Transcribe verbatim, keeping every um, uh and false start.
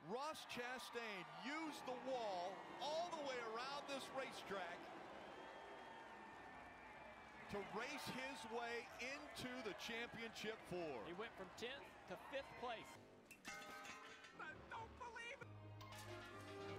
Ross Chastain used the wall all the way around this racetrack to race his way into the championship four. He went from tenth to fifth place.